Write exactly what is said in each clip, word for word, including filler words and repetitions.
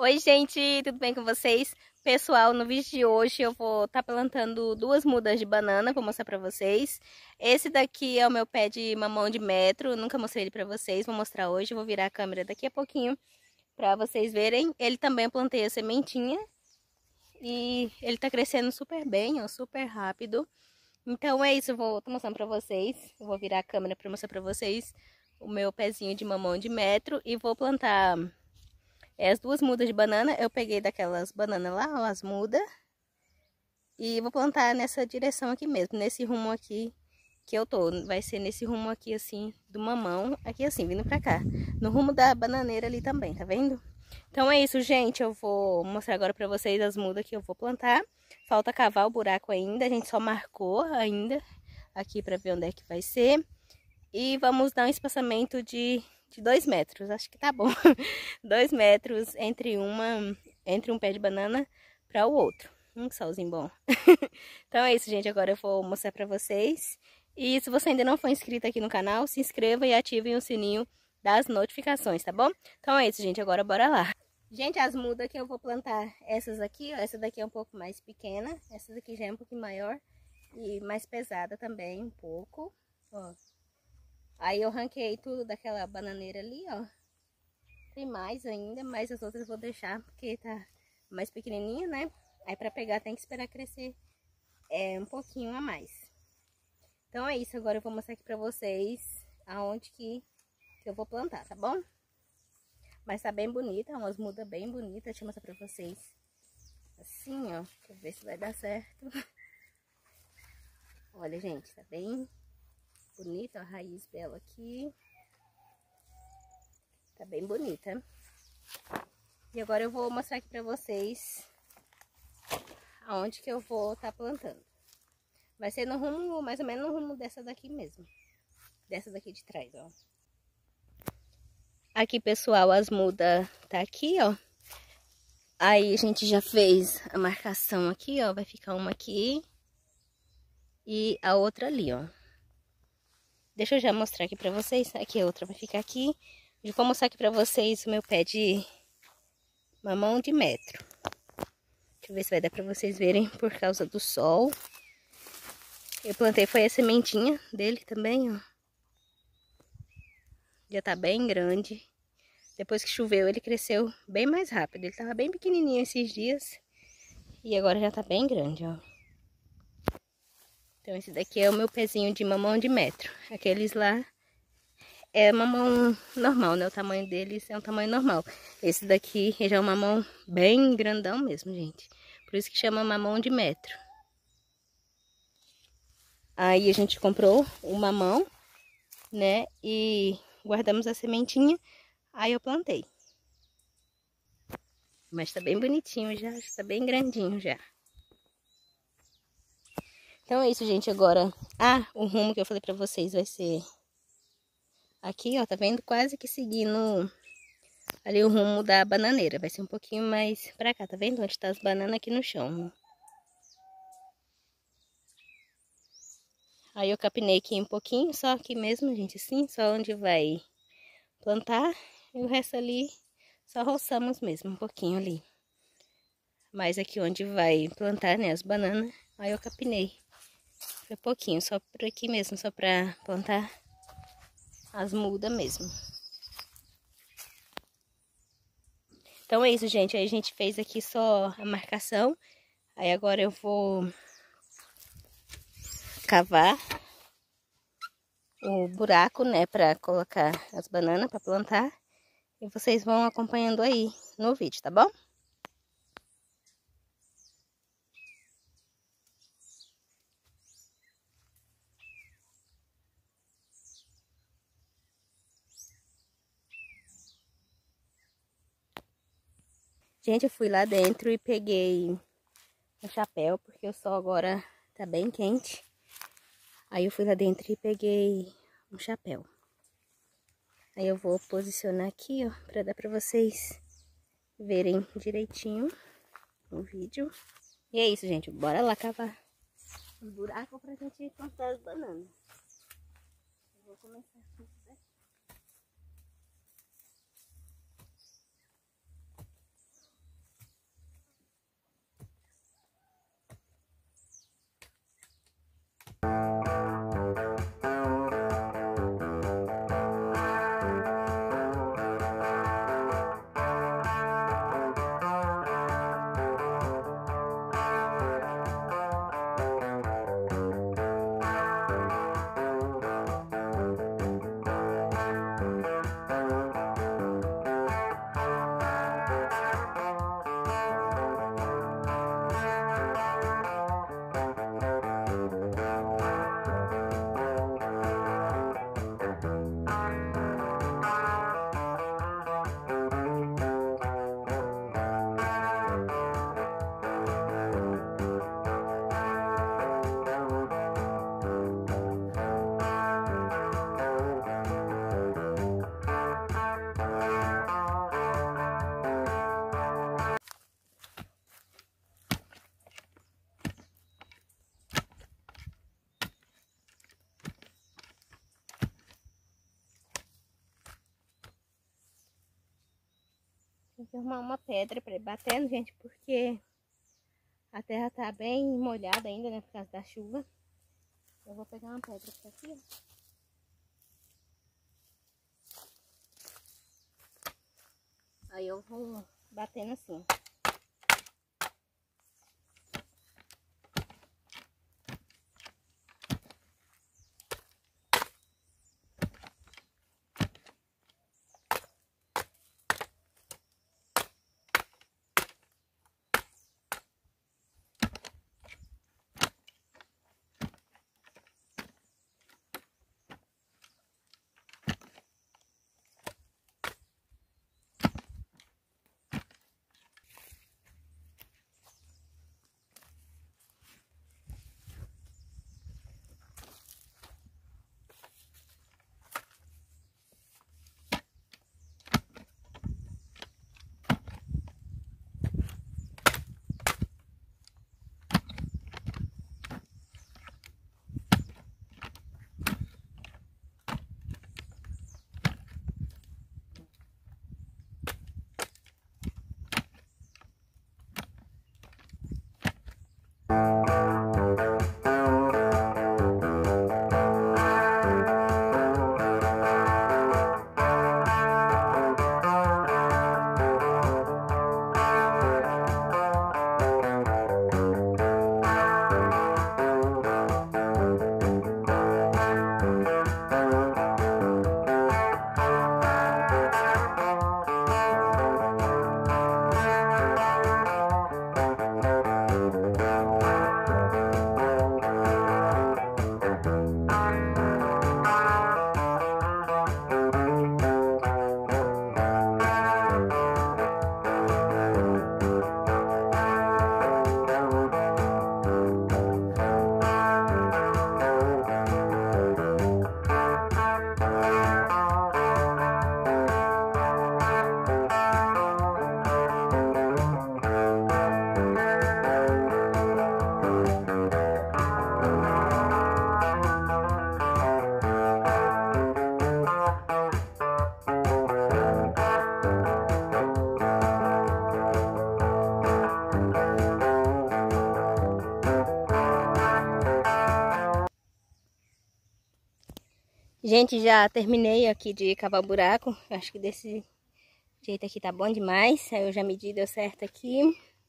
Oi, gente, tudo bem com vocês? Pessoal, no vídeo de hoje eu vou estar tá plantando duas mudas de banana, vou mostrar pra vocês. Esse daqui é o meu pé de mamão de metro, nunca mostrei ele pra vocês, vou mostrar hoje, vou virar a câmera daqui a pouquinho pra vocês verem. Ele também eu plantei a sementinha e ele tá crescendo super bem, ó, super rápido. Então é isso, eu vou tô mostrando pra vocês, eu vou virar a câmera pra mostrar pra vocês o meu pezinho de mamão de metro e vou plantar... É, as duas mudas de banana, eu peguei daquelas bananas lá, ó, as mudas. E vou plantar nessa direção aqui mesmo, nesse rumo aqui que eu tô. Vai ser nesse rumo aqui, assim, do mamão, aqui assim, vindo pra cá. No rumo da bananeira ali também, tá vendo? Então é isso, gente. Eu vou mostrar agora pra vocês as mudas que eu vou plantar. Falta cavar o buraco ainda, a gente só marcou ainda aqui pra ver onde é que vai ser. E vamos dar um espaçamento de... de dois metros, acho que tá bom. Dois metros entre uma, entre um pé de banana para o outro. Um solzinho bom. Então é isso, gente. Agora eu vou mostrar para vocês. E se você ainda não for inscrito aqui no canal, se inscreva e ative o sininho das notificações, tá bom? Então é isso, gente. Agora bora lá. Gente, as mudas que eu vou plantar, essas aqui, ó. Essa daqui é um pouco mais pequena. Essa daqui já é um pouquinho maior e mais pesada também, um pouco. Ó. Aí eu ranquei tudo daquela bananeira ali, ó. Tem mais ainda, mas as outras eu vou deixar porque tá mais pequenininha, né? Aí pra pegar tem que esperar crescer é, um pouquinho a mais. Então é isso, agora eu vou mostrar aqui pra vocês aonde que, que eu vou plantar, tá bom? Mas tá bem bonita, umas mudas bem bonitas, deixa eu mostrar pra vocês. Assim, ó, deixa eu ver se vai dar certo. Olha, gente, tá bem... bonita, a raiz dela aqui. Tá bem bonita. E agora eu vou mostrar aqui pra vocês aonde que eu vou estar tá plantando. Vai ser no rumo, mais ou menos no rumo dessa daqui mesmo. Dessa daqui de trás, ó. Aqui, pessoal, as mudas tá aqui, ó. Aí a gente já fez a marcação aqui, ó. Vai ficar uma aqui e a outra ali, ó. Deixa eu já mostrar aqui pra vocês. Aqui a outra vai ficar aqui. Eu vou mostrar aqui pra vocês o meu pé de mamão de metro. Deixa eu ver se vai dar pra vocês verem por causa do sol. Eu plantei, foi a sementinha dele também, ó. Já tá bem grande. Depois que choveu, ele cresceu bem mais rápido. Ele tava bem pequenininho esses dias. E agora já tá bem grande, ó. Então esse daqui é o meu pezinho de mamão de metro. Aqueles lá é mamão normal, né? O tamanho deles é um tamanho normal. Esse daqui já é um mamão bem grandão mesmo, gente. Por isso que chama mamão de metro. Aí a gente comprou o mamão, né? E guardamos a sementinha. Aí eu plantei. Mas tá bem bonitinho já, tá bem grandinho já. Então é isso, gente. Agora, ah, o rumo que eu falei pra vocês vai ser aqui, ó, tá vendo? Quase que seguindo ali o rumo da bananeira. Vai ser um pouquinho mais pra cá, tá vendo? Onde tá as bananas aqui no chão. Aí eu capinei aqui um pouquinho, só aqui mesmo, gente, assim, só onde vai plantar. E o resto ali, só roçamos mesmo, um pouquinho ali. Mas aqui onde vai plantar, né, as bananas, aí eu capinei. Foi pouquinho, só por aqui mesmo, só pra plantar as mudas mesmo. Então é isso, gente. Aí a gente fez aqui só a marcação. Aí agora eu vou cavar o buraco, né, pra colocar as bananas pra plantar. E vocês vão acompanhando aí no vídeo, tá bom? Gente, eu fui lá dentro e peguei um chapéu, porque o sol agora tá bem quente. Aí eu fui lá dentro e peguei um chapéu. Aí eu vou posicionar aqui, ó, pra dar pra vocês verem direitinho o vídeo. E é isso, gente. Bora lá cavar um buraco pra gente plantar as bananas. Eu vou começar com isso daqui. Tem que arrumar uma pedra pra ir batendo, gente, porque a terra tá bem molhada ainda, né, por causa da chuva. Eu vou pegar uma pedra por aqui, ó. Aí eu vou batendo assim. Gente, já terminei aqui de cavar o buraco. Acho que desse jeito aqui tá bom demais. Aí eu já medi, deu certo aqui.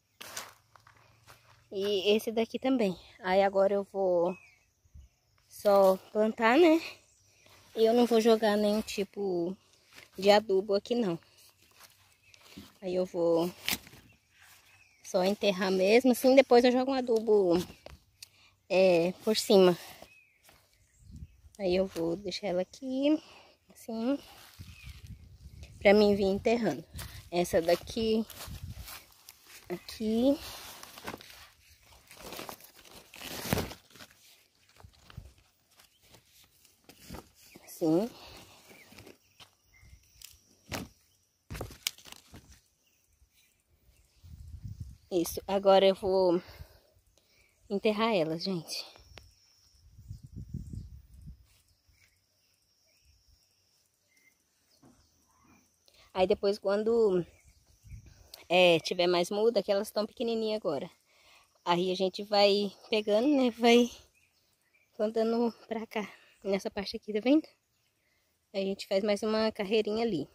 E esse daqui também. Aí agora eu vou só plantar, né? E eu não vou jogar nenhum tipo de adubo aqui, não. Aí eu vou só enterrar mesmo, assim. Depois eu jogo um adubo é, por cima. Aí eu vou deixar ela aqui, assim, pra mim vir enterrando. Essa daqui, aqui. Assim. Isso, agora eu vou enterrar elas, gente. Aí depois, quando é, tiver mais muda, que elas estão pequenininhas agora. Aí a gente vai pegando, né? Vai plantando pra cá. Nessa parte aqui, tá vendo? Aí a gente faz mais uma carreirinha ali.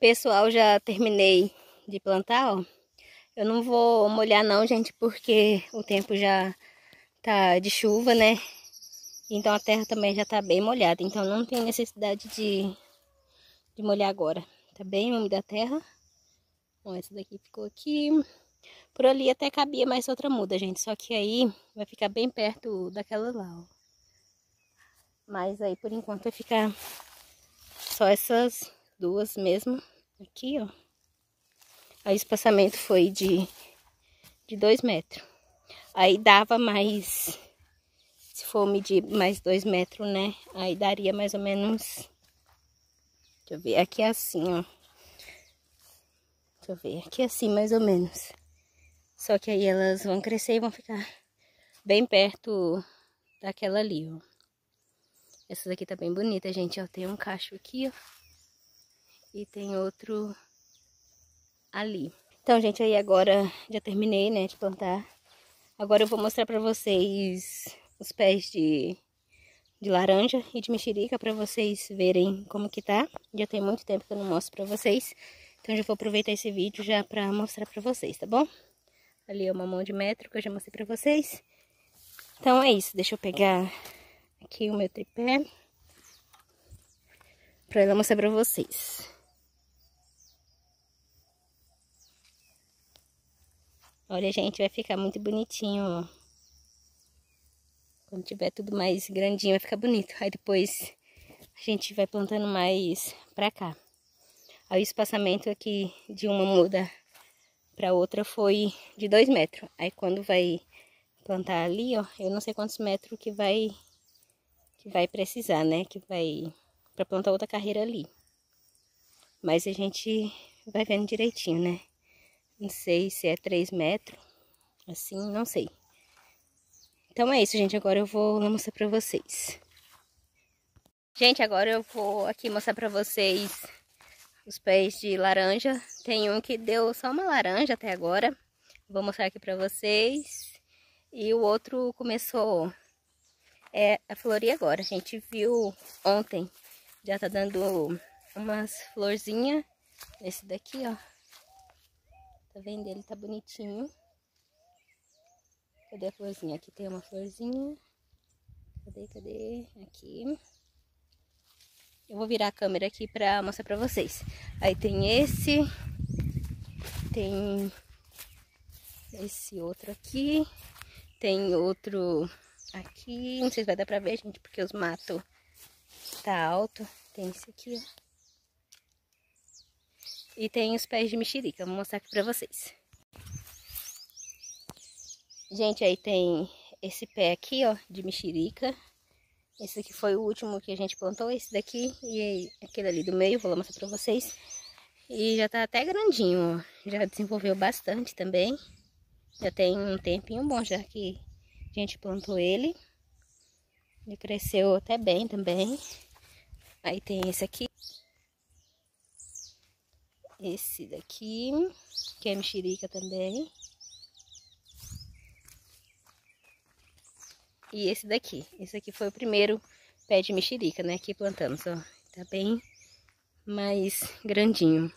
Pessoal, já terminei de plantar, ó. Eu não vou molhar não, gente, porque o tempo já tá de chuva, né? Então a terra também já tá bem molhada. Então não tem necessidade de, de molhar agora. Tá bem úmida a terra. Bom, essa daqui ficou aqui. Por ali até cabia mais outra muda, gente. Só que aí vai ficar bem perto daquela lá, ó. Mas aí por enquanto vai ficar só essas duas mesmo. Aqui, ó. Aí o espaçamento foi de, de dois metros. Aí dava mais... Se for medir mais dois metros, né? Aí daria mais ou menos... Deixa eu ver, aqui é assim, ó. Deixa eu ver, aqui é assim mais ou menos. Só que aí elas vão crescer e vão ficar bem perto daquela ali, ó. Essa daqui tá bem bonita, gente, ó. Tem um cacho aqui, ó. E tem outro ali. Então, gente, aí agora já terminei, né, de plantar. Agora eu vou mostrar pra vocês os pés de, de laranja e de mexerica pra vocês verem como que tá. Já tem muito tempo que eu não mostro pra vocês. Então, já vou aproveitar esse vídeo já pra mostrar pra vocês, tá bom? Ali é uma mão de metro que eu já mostrei pra vocês. Então, é isso. Deixa eu pegar aqui o meu tripé pra ela mostrar pra vocês. Olha, gente, vai ficar muito bonitinho, ó. Quando tiver tudo mais grandinho, vai ficar bonito. Aí depois a gente vai plantando mais pra cá. Aí o espaçamento aqui de uma muda pra outra foi de dois metros. Aí quando vai plantar ali, ó, eu não sei quantos metros que vai, que vai precisar, né? Que vai pra plantar outra carreira ali. Mas a gente vai vendo direitinho, né? Não sei se é três metros, assim, não sei. Então é isso, gente. Agora eu vou mostrar pra vocês. Gente, agora eu vou aqui mostrar pra vocês os pés de laranja. Tem um que deu só uma laranja até agora. Vou mostrar aqui pra vocês. E o outro começou é, a florir agora. A gente viu ontem. Já tá dando umas florzinhas. Esse daqui, ó. Tá vendo? Ele tá bonitinho. Cadê a florzinha? Aqui tem uma florzinha. Cadê, cadê? Aqui. Eu vou virar a câmera aqui pra mostrar pra vocês. Aí tem esse. Tem esse outro aqui. Tem outro aqui. Não sei se vai dar pra ver, gente, porque os matos tá alto. Tem esse aqui, ó. E tem os pés de mexerica. Vou mostrar aqui pra vocês. Gente, aí tem esse pé aqui, ó, de mexerica. Esse aqui foi o último que a gente plantou. Esse daqui e aquele ali do meio. Vou mostrar pra vocês. E já tá até grandinho, ó. Já desenvolveu bastante também. Já tem um tempinho bom já que a gente plantou ele. Ele cresceu até bem também. Aí tem esse aqui. Esse daqui, que é mexerica também. E esse daqui. Esse aqui foi o primeiro pé de mexerica, né? Que plantamos, ó. Tá bem mais grandinho.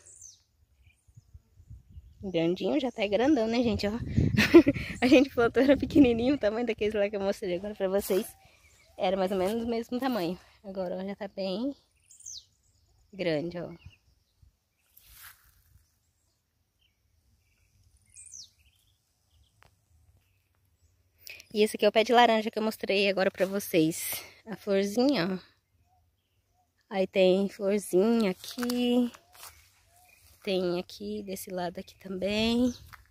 Grandinho já tá grandão, né, gente? Ó. A gente plantou, era pequenininho, o tamanho daqueles lá que eu mostrei agora pra vocês. Era mais ou menos do mesmo tamanho. Agora, ó, já tá bem grande, ó. E esse aqui é o pé de laranja que eu mostrei agora pra vocês. A florzinha, ó. Aí tem florzinha aqui. Tem aqui, desse lado aqui também.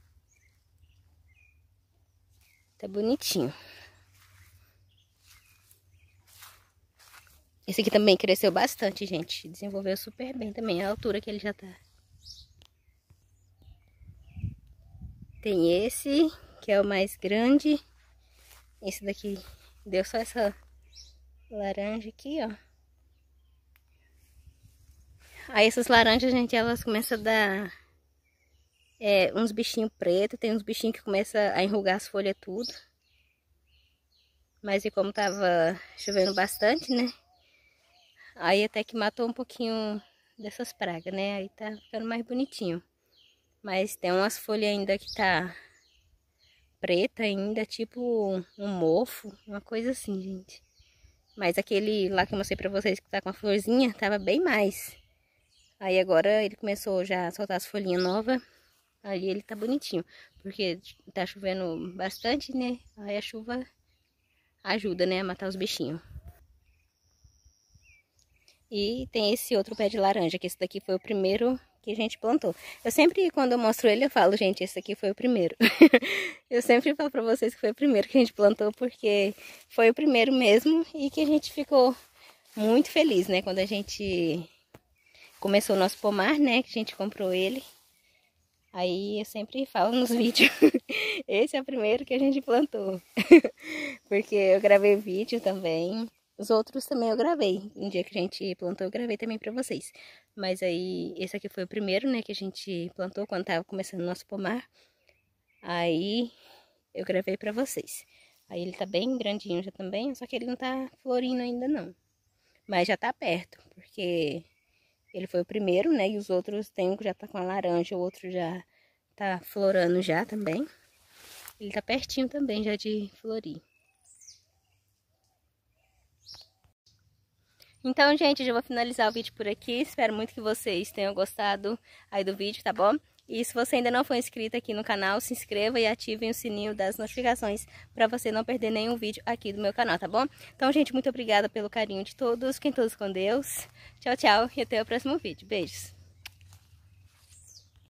Tá bonitinho. Esse aqui também cresceu bastante, gente. Desenvolveu super bem também, a altura que ele já tá. Tem esse, que é o mais grande. Esse daqui deu só essa laranja aqui, ó. Aí essas laranjas, gente, elas começam a dar é, uns bichinhos pretos. Tem uns bichinhos que começam a enrugar as folhas tudo. Mas e como tava chovendo bastante, né? Aí até que matou um pouquinho dessas pragas, né? Aí tá ficando mais bonitinho. Mas tem umas folhas ainda que tá preta ainda, tipo um mofo, uma coisa assim, gente. Mas aquele lá que eu mostrei pra vocês que tá com a florzinha, tava bem mais. Aí agora ele começou já a soltar as folhinhas novas. Aí ele tá bonitinho, porque tá chovendo bastante, né? Aí a chuva ajuda, né, a matar os bichinhos. E tem esse outro pé de laranja, que esse daqui foi o primeiro que a gente plantou. Eu sempre, quando eu mostro ele, eu falo, gente, esse aqui foi o primeiro. Eu sempre falo pra vocês que foi o primeiro que a gente plantou, porque foi o primeiro mesmo e que a gente ficou muito feliz, né? Quando a gente começou o nosso pomar, né? Que a gente comprou ele. Aí eu sempre falo nos vídeos, esse é o primeiro que a gente plantou. Porque eu gravei vídeo também. Os outros também eu gravei. Um dia que a gente plantou, eu gravei também pra vocês. Mas aí, esse aqui foi o primeiro, né, que a gente plantou quando tava começando o nosso pomar. Aí, eu gravei pra vocês. Aí ele tá bem grandinho já também, só que ele não tá florindo ainda não. Mas já tá perto, porque ele foi o primeiro, né, e os outros tem um que já tá com a laranja, o outro já tá florando já também. Ele tá pertinho também já de florir. Então, gente, eu já vou finalizar o vídeo por aqui. Espero muito que vocês tenham gostado aí do vídeo, tá bom? E se você ainda não for inscrito aqui no canal, se inscreva e ative o sininho das notificações para você não perder nenhum vídeo aqui do meu canal, tá bom? Então, gente, muito obrigada pelo carinho de todos. Fiquem todos com Deus. Tchau, tchau e até o próximo vídeo. Beijos!